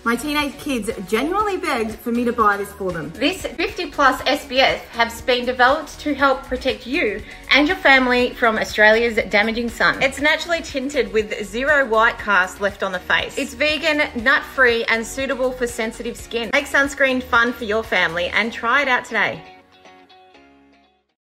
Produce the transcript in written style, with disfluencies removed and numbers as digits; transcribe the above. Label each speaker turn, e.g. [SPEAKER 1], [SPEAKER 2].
[SPEAKER 1] My teenage kids genuinely begged for me to buy this for them.
[SPEAKER 2] This 50+ SPF has been developed to help protect you and your family from Australia's damaging sun. It's naturally tinted with 0 white cast left on the face. It's vegan, nut-free, and suitable for sensitive skin. Make sunscreen fun for your family and try it out today.